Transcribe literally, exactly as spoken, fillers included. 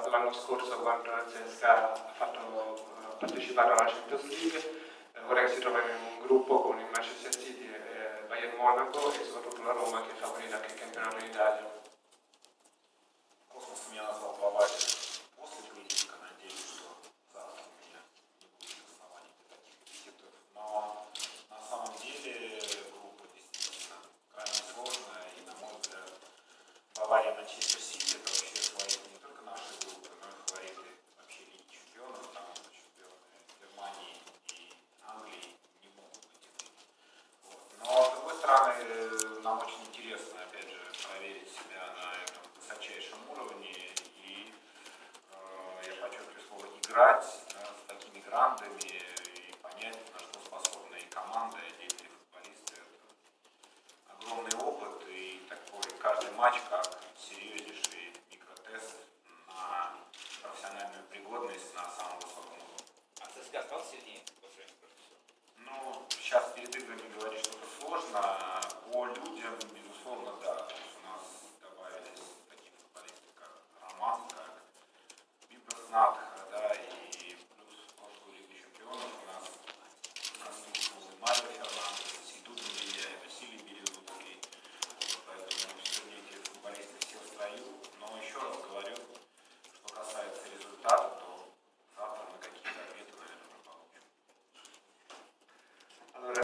uh, l'anno scorso quando il C S K A ha fatto, uh, partecipato alla Champions League. Uh, ora che si trova in un gruppo con il Manchester City e Bayern Monaco e soprattutto la Roma che è favorita anche il campionato in Italia. Космос меня назвал Бавария после поединка, надеюсь, что завтра у меня не будет оснований для таких эпитетов. Но на самом деле группа действительно крайне сложная, и, на мой взгляд, Бавария, Манчестер Сити — это вообще фавориты не только нашей группы, но и фавориты вообще Лиги Чемпионов, потому что чемпионы Германии и Англии не могут быть иными. Вот. Но, с другой стороны, нам очень интересно, опять же, проверить себя на этом высочайшем уровне, и э, я подчеркиваю слово «играть».